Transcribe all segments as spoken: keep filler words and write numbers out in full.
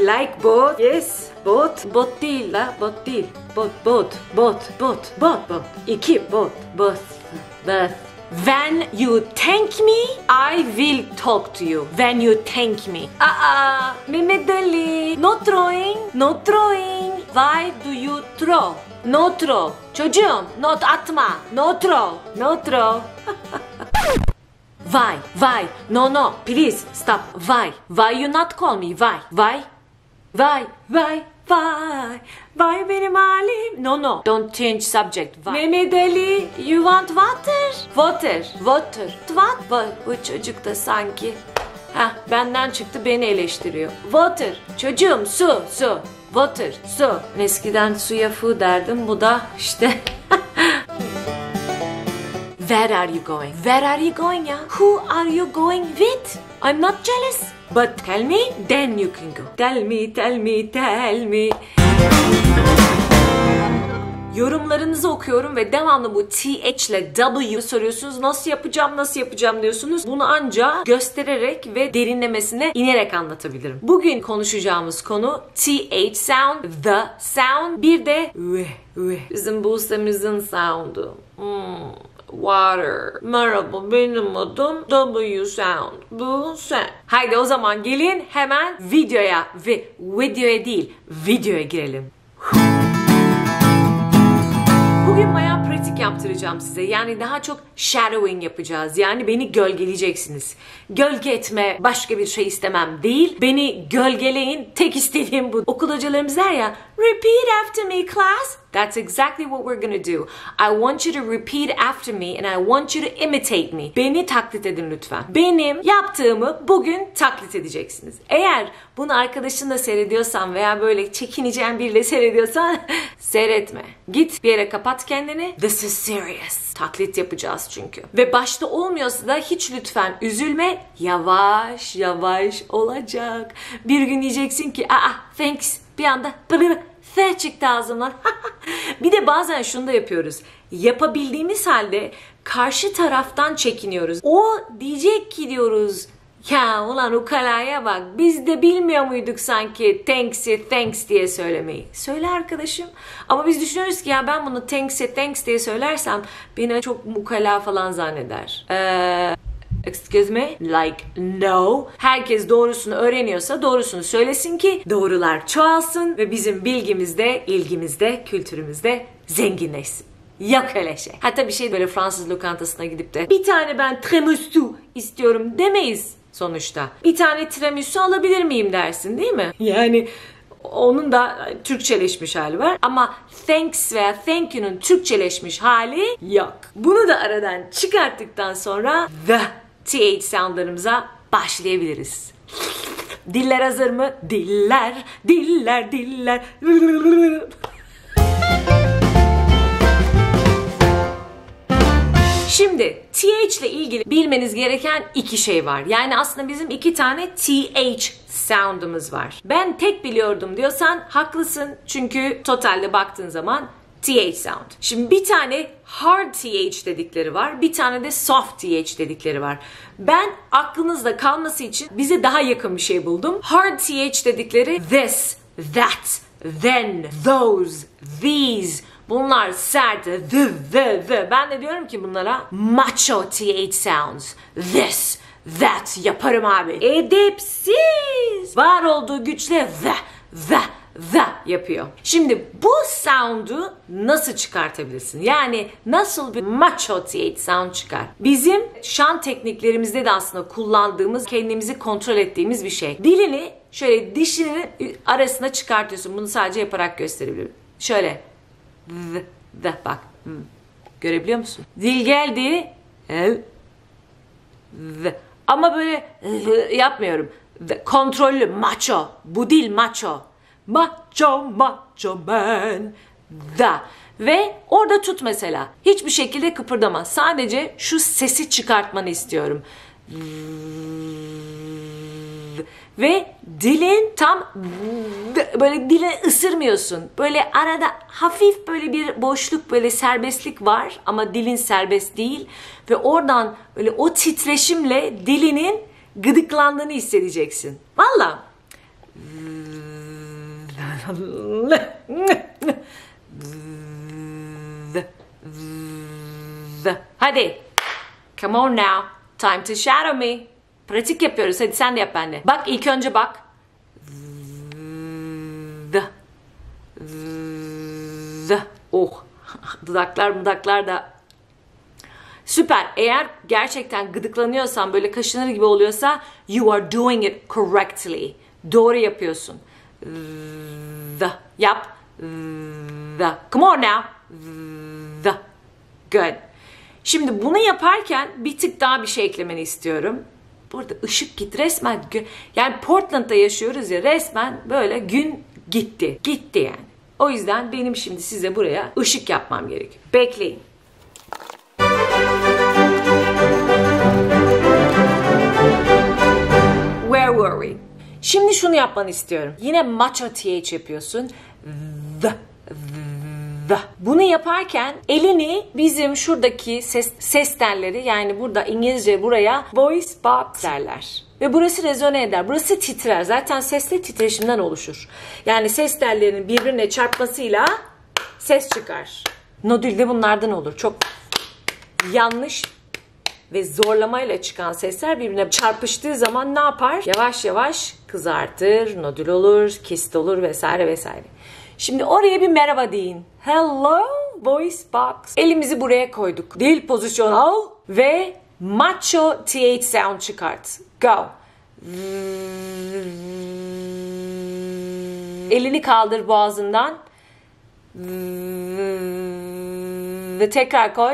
Like boat. Yes. Boat. Boat değil la. Boat değil. Boat. Boat. Boat. Boat. Boat. Boat. İki. Boat. Boat. Boat. When you thank me, I will talk to you. When you thank me. Aa, Mehmet Ali. No throwing. No throwing. Why do you throw? No throw. Çocuğum, not atma. No throw. No throw. Why? Why? No, no. Please stop. Why? Why you not call me? Why? Why? Why? Why? Why? Why benim halim? No, no. Don't change subject. Why? Mehmet Ali, you want water? Water. Water. What? Bak, bu çocuk da sanki. Heh, benden çıktı, beni eleştiriyor. Water. Çocuğum, su, su. Water, su. Eskiden suya fu derdim, bu da işte. Where are you going? Where are you going ya? Who are you going with? I'm not jealous. But tell me, then you can go. Tell me, tell me, tell me. Yorumlarınızı okuyorum ve devamlı bu T H ile W soruyorsunuz. Nasıl yapacağım, nasıl yapacağım diyorsunuz. Bunu ancak göstererek ve derinlemesine inerek anlatabilirim. Bugün konuşacağımız konu T H sound, the sound, bir de v, v. Bizim Buse'mizin sound'u. Hmm. Water. Merhaba, benim adım W sound. Buse. Haydi o zaman gelin hemen videoya ve videoya değil, videoya girelim. Bugün bayağı pratik yaptıracağım size. Yani daha çok shadowing yapacağız. Yani beni gölgeleyeceksiniz. Gölge etme, başka bir şey istemem değil. Beni gölgeleyin. Tek istediğim bu. Okul hocalarımız der ya, repeat after me class. That's exactly what we're gonna do. I want you to repeat after me and I want you to imitate me. Beni taklit edin lütfen. Benim yaptığımı bugün taklit edeceksiniz. Eğer bunu arkadaşınla seyrediyorsan veya böyle çekineceğin biriyle seyrediyorsan seyretme. Git bir yere kapat kendini. This is serious. Taklit yapacağız çünkü. Ve başta olmuyorsa da hiç lütfen üzülme. Yavaş yavaş olacak. Bir gün diyeceksin ki aa thanks. Bir anda F çıktı ağzımdan. Bir de bazen şunu da yapıyoruz. Yapabildiğimiz halde karşı taraftan çekiniyoruz. O diyecek ki diyoruz, ya ulan ukalaya bak, biz de bilmiyor muyduk sanki thanks'i thanks diye söylemeyi. Söyle arkadaşım. Ama biz düşünüyoruz ki ya ben bunu thanks'i thanks diye söylersem beni çok mukala falan zanneder. Eee... Excuse me? Like no. Herkes doğrusunu öğreniyorsa doğrusunu söylesin ki doğrular çoğalsın ve bizim bilgimizde, ilgimizde, kültürümüzde zenginleşsin. Yok öyle şey. Hatta bir şey böyle Fransız lokantasına gidip de bir tane ben tiramisu istiyorum demeyiz sonuçta. Bir tane tiramisu alabilir miyim dersin değil mi? Yani onun da Türkçeleşmiş hali var. Ama thanks veya thank you'nun Türkçeleşmiş hali yok. Bunu da aradan çıkarttıktan sonra the T H soundlarımıza başlayabiliriz. Diller hazır mı? Diller, diller, diller. Şimdi T H ile ilgili bilmeniz gereken iki şey var. Yani aslında bizim iki tane T H sound'umuz var. Ben tek biliyordum diyorsan haklısın. Çünkü totalde baktığın zaman T H sound. Şimdi bir tane hard T H dedikleri var. Bir tane de soft T H dedikleri var. Ben aklınızda kalması için bize daha yakın bir şey buldum. Hard T H dedikleri this, that, then, those, these. Bunlar sert, the, the, the. Ben de diyorum ki bunlara macho T H sounds. This, that yaparım abi. Edepsiz. Var olduğu güçle the, the, the yapıyor. Şimdi bu sound'u nasıl çıkartabilirsin? Yani nasıl bir macho T H sound çıkar? Bizim şan tekniklerimizde de aslında kullandığımız, kendimizi kontrol ettiğimiz bir şey. Dilini şöyle dişinin arasına çıkartıyorsun. Bunu sadece yaparak gösterebilirim. Şöyle. The, the, bak. Hmm. Görebiliyor musun? Dil geldi. The. Ama böyle the, yapmıyorum. The, kontrollü, macho. Bu dil macho. Macho, macho man. The. Ve orada tut mesela. Hiçbir şekilde kıpırdama. Sadece şu sesi çıkartmanı istiyorum. Ve dilin tam böyle dile ısırmıyorsun. Böyle arada hafif böyle bir boşluk, böyle serbestlik var ama dilin serbest değil. Ve oradan böyle o titreşimle dilinin gıdıklandığını hissedeceksin. Valla. Hadi. Come on now. Time to shadow me. Pratik yapıyoruz. Hadi sen de yap benimle. Bak ilk önce bak. Oh. Dudaklar dudaklar da. Süper. Eğer gerçekten gıdıklanıyorsan, böyle kaşınır gibi oluyorsa, you are doing it correctly. Doğru yapıyorsun. Yap. Come on now. Good. Şimdi bunu yaparken bir tık daha bir şey eklemeni istiyorum. Burada ışık git resmen. Yani Portland'da yaşıyoruz ya, resmen böyle gün gitti. Gitti yani. O yüzden benim şimdi size buraya ışık yapmam gerekiyor. Bekleyin. Where were we? Şimdi şunu yapmanı istiyorum. Yine macho th yapıyorsun. The. The. Bunu yaparken elini bizim şuradaki ses, ses telleri, yani burada İngilizce buraya voice box derler. Ve burası rezone eder. Burası titrer. Zaten ses de titreşimden oluşur. Yani ses tellerinin birbirine çarpmasıyla ses çıkar. Nodül de bunlardan olur. Çok yanlış ve zorlamayla çıkan sesler birbirine çarpıştığı zaman ne yapar? Yavaş yavaş kızartır, nodül olur, kist olur vesaire vesaire. Şimdi oraya bir merhaba deyin. Hello voice box. Elimizi buraya koyduk. Dil pozisyonu al ve macho th sound çıkart. Go. Elini kaldır boğazından. Ve tekrar koy.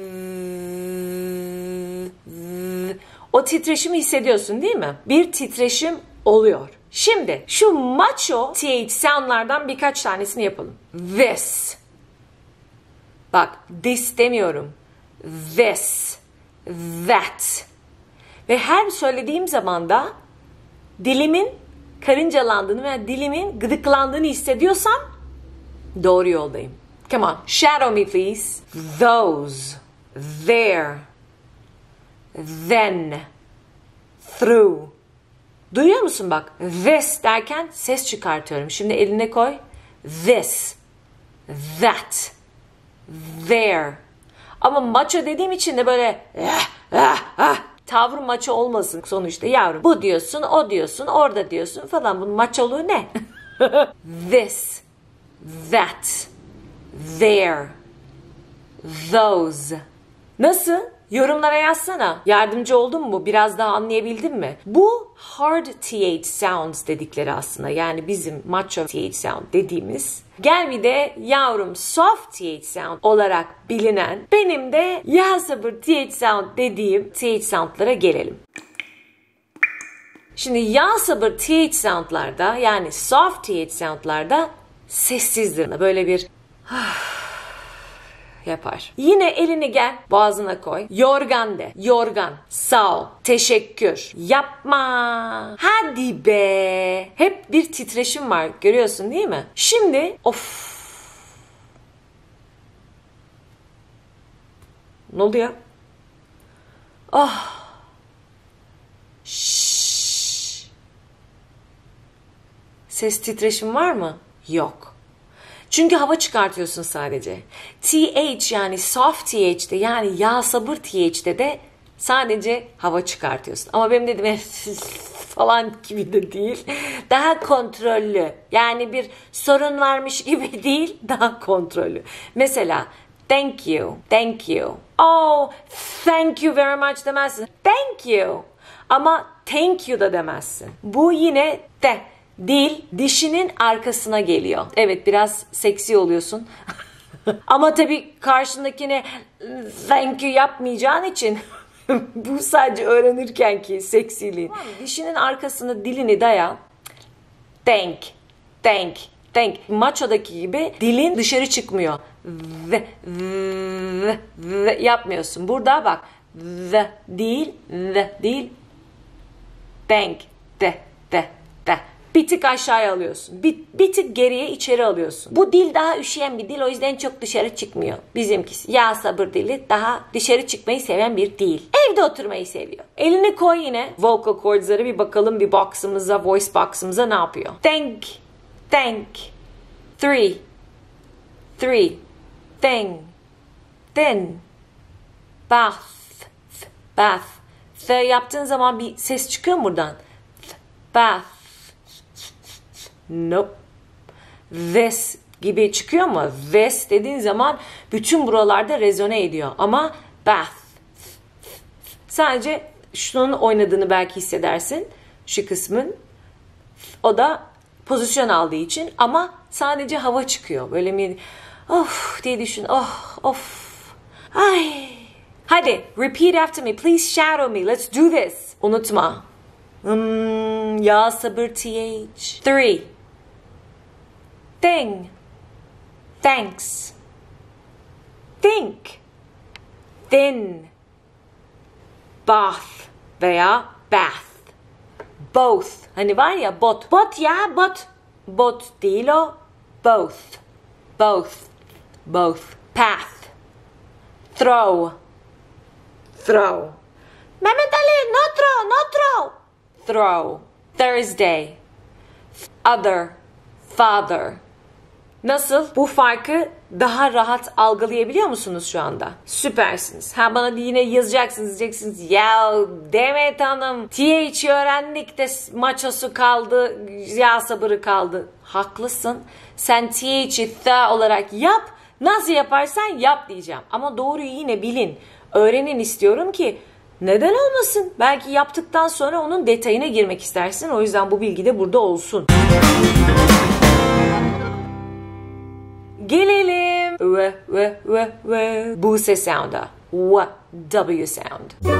O titreşimi hissediyorsun değil mi? Bir titreşim oluyor. Şimdi şu macho th soundlardan birkaç tanesini yapalım. This. Bak, this demiyorum. This. That. Ve her söylediğim zaman da dilimin karıncalandığını veya dilimin gıdıklandığını hissediyorsam doğru yoldayım. Come on. Shadow me please. Those. There. Then. Through. Duyuyor musun bak? This derken ses çıkartıyorum. Şimdi eline koy. This. That. There. Ama macho dediğim için de böyle ah, ah, ah, tavrı maço olmasın sonuçta yavrum. Bu diyorsun, o diyorsun, orada diyorsun falan. Bunun maçoluğu ne? This, that, there, those. Nasıl? Yorumlara yazsana. Yardımcı oldun mu? Biraz daha anlayabildin mi? Bu hard th sounds dedikleri aslında. Yani bizim macho th sound dediğimiz. Gel bir de yavrum soft th sound olarak bilinen, benim de ya sabır th sound dediğim th soundlara gelelim. Şimdi ya sabır th soundlarda, yani soft th soundlarda sessizdir. Böyle bir yapar. Yine elini gel boğazına koy. Yorgan de. Yorgan. Sağ ol. Teşekkür. Yapma. Hadi be. Hep bir titreşim var. Görüyorsun değil mi? Şimdi of. Ne oldu ya? Ah. Şşş. Ses titreşim var mı? Yok. Çünkü hava çıkartıyorsun sadece. Th yani soft th'de, yani ya sabır th'de de sadece hava çıkartıyorsun. Ama benim dediğim falan gibi de değil. Daha kontrollü. Yani bir sorun varmış gibi değil, daha kontrollü. Mesela thank you, thank you. Oh, thank you very much demezsin. Thank you. Ama thank you da demezsin. Bu yine de. Dil dişinin arkasına geliyor. Evet, biraz seksi oluyorsun. Ama tabii karşındakine thank you yapmayacağın için bu sadece öğrenirken ki seksiliğin. Dişinin arkasına dilini daya. Thank, thank, thank. Macho'daki gibi dilin dışarı çıkmıyor. V, v, v yapmıyorsun. Burada bak. V değil, v değil. Thank, de, de, de. Bir tık aşağıya alıyorsun. Bir, bir tık geriye içeri alıyorsun. Bu dil daha üşüyen bir dil, o yüzden çok dışarı çıkmıyor. Bizimkisi ya sabır dili daha dışarı çıkmayı seven bir dil. Evde oturmayı seviyor. Elini koy yine vocal cords'ları, bir bakalım bir box'ımıza, voice box'ımıza ne yapıyor. Thank, thank, Three. Three. Thing. Thin. Bath. Bath. Th yaptığın zaman bir ses çıkıyor mu buradan? Bath. Nope. This gibi çıkıyor mu? This dediğin zaman bütün buralarda rezone ediyor. Ama bath. Sadece şunun oynadığını belki hissedersin. Şu kısmın. O da pozisyon aldığı için. Ama sadece hava çıkıyor. Böyle mi? Of diye düşün. Oh, of. Ay. Hadi, repeat after me. Please shadow me. Let's do this. Unutma. Hmm, ya sabır T H. Three. Thing. Thanks. Think. Thin. Bath veya bath. Both. Hani var ya bot. Bot ya bot. Bot değil o. Both. Both. Both. Path. Throw. Throw. Mehmet Ali, no throw, no throw. Throw. Thursday. Other. Father. Nasıl? Bu farkı daha rahat algılayabiliyor musunuz şu anda? Süpersiniz. Ha bana yine yazacaksınız, diyeceksiniz. Ya Demet Hanım, T H öğrendik de maçosu kaldı, ya sabırı kaldı. Haklısın. Sen T H'i the olarak yap. Nasıl yaparsan yap diyeceğim. Ama doğruyu yine bilin. Öğrenin istiyorum ki neden olmasın? Belki yaptıktan sonra onun detayına girmek istersin. O yüzden bu bilgi de burada olsun. Gelelim v v v v Buse sound'a. W W sound.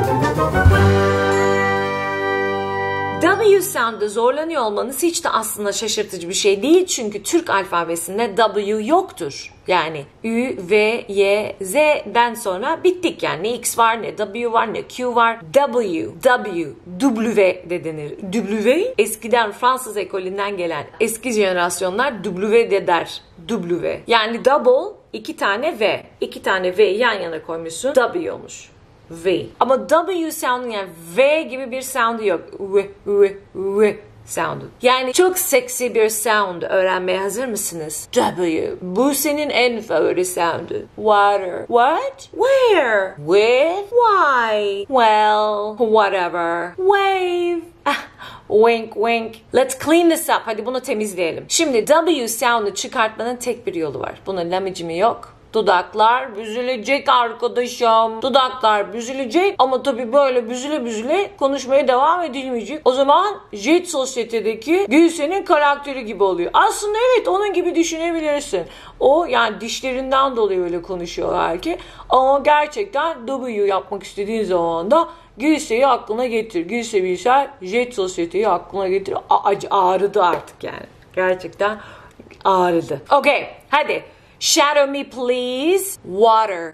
W sound'da zorlanıyor olmanız hiç de aslında şaşırtıcı bir şey değil. Çünkü Türk alfabesinde W yoktur. Yani Ü, V, Y, Z'den sonra bittik. Yani ne X var, ne W var, ne Q var. W, W, W de denir. W eskiden Fransız ekolünden gelen eski jenerasyonlar W de der. W. Yani double iki tane V. İki tane V yan yana koymuşsun. W olmuş. V. Ama W sound'un yani V gibi bir sound'u yok. V, V, V sound'u. Yani çok seksi bir sound öğrenmeye hazır mısınız? W. Bu senin en favori sound'u. Water. What? Where? With? Why? Well, whatever. Wave. Ah, wink wink. Let's clean this up. Hadi bunu temizleyelim. Şimdi W sound'u çıkartmanın tek bir yolu var. Bunun lamicimi yok. Dudaklar büzülecek arkadaşım. Dudaklar büzülecek ama tabii böyle büzüle büzüle konuşmaya devam edilmeyecek. O zaman Jet Sosyete'deki Gülsen'in karakteri gibi oluyor. Aslında evet onun gibi düşünebilirsin. O yani dişlerinden dolayı öyle konuşuyor belki. Ama gerçekten W yapmak istediğin zaman da Gülse'yi aklına getir. Gülse Bilsel Jet Sosyete'yi aklına getir. A- ağrıdı artık yani. Gerçekten ağrıdı. Okay hadi. Shadow me please. Water.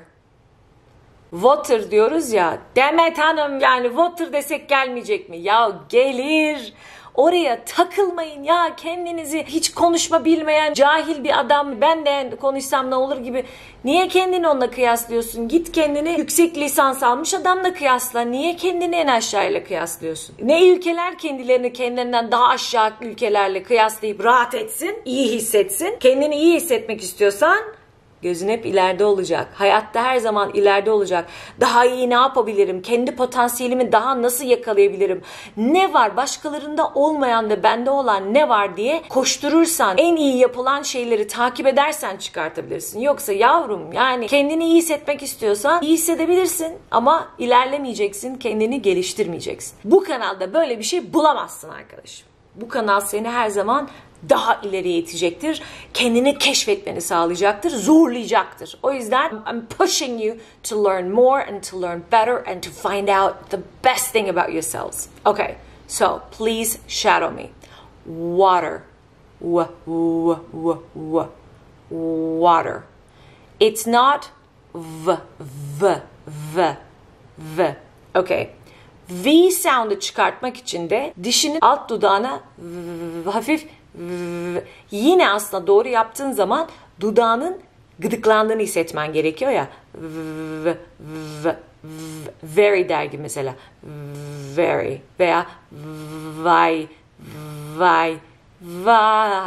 Water diyoruz ya. Demet Hanım yani water desek gelmeyecek mi? Ya gelir. Oraya takılmayın ya, kendinizi hiç konuşma bilmeyen cahil bir adam, ben de konuşsam ne olur gibi. Niye kendini onunla kıyaslıyorsun? Git kendini yüksek lisans almış adamla kıyasla. Niye kendini en aşağıyla kıyaslıyorsun? Ne ülkeler kendilerini kendilerinden daha aşağı ülkelerle kıyaslayıp rahat etsin, iyi hissetsin. Kendini iyi hissetmek istiyorsan gözün hep ileride olacak. Hayatta her zaman ileride olacak. Daha iyi ne yapabilirim? Kendi potansiyelimi daha nasıl yakalayabilirim? Ne var? Başkalarında olmayan ve bende olan ne var diye koşturursan, en iyi yapılan şeyleri takip edersen çıkartabilirsin. Yoksa yavrum yani kendini iyi hissetmek istiyorsan iyi hissedebilirsin ama ilerlemeyeceksin, kendini geliştirmeyeceksin. Bu kanalda böyle bir şey bulamazsın arkadaşım. Bu kanal seni her zaman daha ileriye itecektir. Kendini keşfetmeni sağlayacaktır, zorlayacaktır. O yüzden I'm pushing you to learn more and to learn better and to find out the best thing about yourselves. Okay, so please shadow me. Water. W, w, w, w. Water. It's not v, v, v, v. Okay. V sound'u çıkartmak için de dişinin alt dudağına v, hafif v, yine aslında doğru yaptığın zaman dudağının gıdıklandığını hissetmen gerekiyor ya. V, v, v, very der gibi mesela. Very veya vay vay vay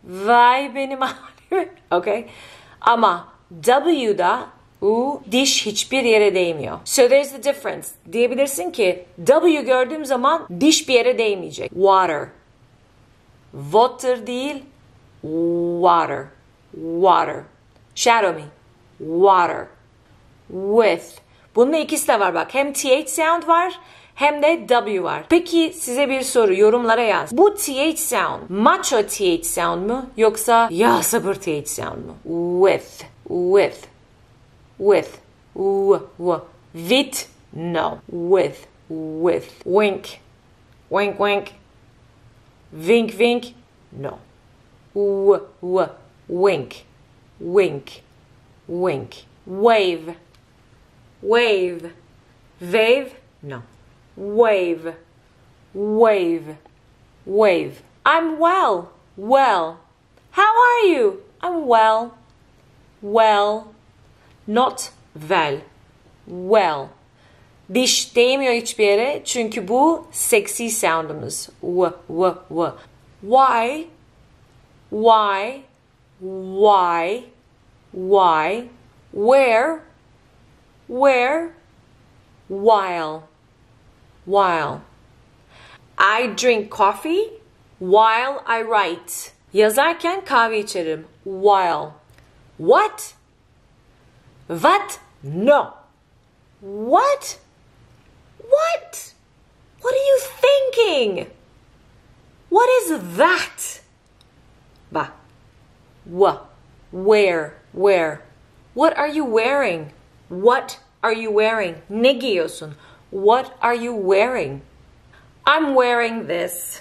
Vay benim halime. Okay. Ama W'da U diş hiçbir yere değmiyor. So there's the difference. Diyebilirsin ki W gördüğüm zaman diş bir yere değmeyecek. Water. Water değil. Water. Water. Shadow me. Water. With. Bunun ikisi de var bak. Hem T H sound var hem de W var. Peki size bir soru, yorumlara yaz. Bu T H sound macho T H sound mu yoksa ya sabır T H sound mu? With. With. With. W. W. With. No. With. With. Wink. Wink wink. Wink wink. No. W. W. Wink. Wink. Wink. Wave. Wave. Wave? No. Wave. Wave. Wave. I'm well. Well. How are you? I'm well. Well. Not well. Well. Diş değmiyor hiçbir yere çünkü bu seksi sound'umuz. W, w, w. Why? Why? Why? Why? Where? Where? While. While. I drink coffee while I write. Yazarken kahve içerim. While. What? What? No. What? What? What are you thinking? What is that? Bak. What? Where? Where? What are you wearing? What are you wearing? Ne giyiyorsun? What are you wearing? I'm wearing this.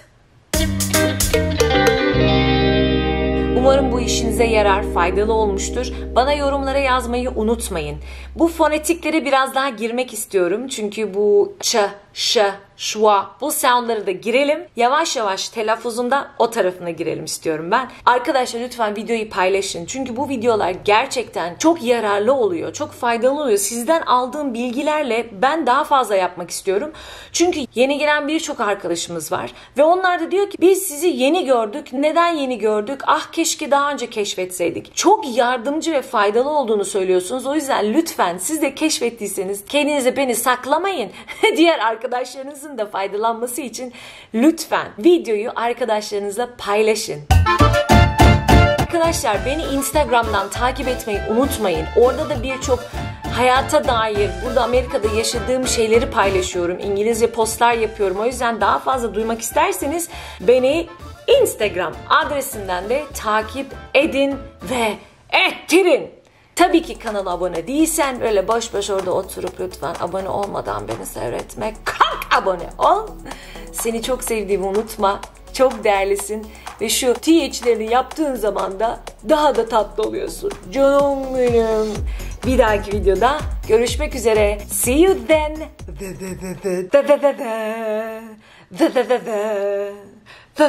Umarım bu işinize yarar, faydalı olmuştur. Bana yorumlara yazmayı unutmayın. Bu fonetiklere biraz daha girmek istiyorum. Çünkü bu ç, ş, şua, bu soundları da girelim. Yavaş yavaş telaffuzumda o tarafına girelim istiyorum ben. Arkadaşlar lütfen videoyu paylaşın. Çünkü bu videolar gerçekten çok yararlı oluyor. Çok faydalı oluyor. Sizden aldığım bilgilerle ben daha fazla yapmak istiyorum. Çünkü yeni gelen birçok arkadaşımız var. Ve onlar da diyor ki biz sizi yeni gördük. Neden yeni gördük? Ah keşke daha önce keşfetseydik. Çok yardımcı ve faydalı olduğunu söylüyorsunuz. O yüzden lütfen siz de keşfettiyseniz kendinize beni saklamayın. Diğer arkadaşlarınızın da faydalanması için lütfen videoyu arkadaşlarınızla paylaşın. Arkadaşlar beni Instagram'dan takip etmeyi unutmayın. Orada da birçok hayata dair, burada Amerika'da yaşadığım şeyleri paylaşıyorum. İngilizce postlar yapıyorum. O yüzden daha fazla duymak isterseniz beni Instagram adresinden de takip edin ve ettirin. Tabii ki kanala abone değilsen böyle boş boş orada oturup lütfen abone olmadan beni seyretme. Kalk abone ol. Seni çok sevdiğimi unutma. Çok değerlisin. Ve şu T H'leri yaptığın zaman da daha da tatlı oluyorsun. Canım benim. Bir dahaki videoda görüşmek üzere. See you then.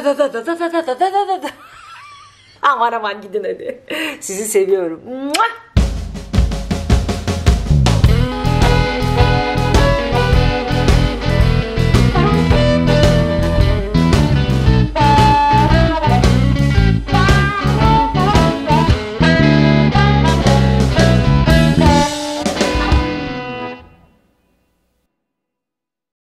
Aman aman gidin hadi. Sizi seviyorum.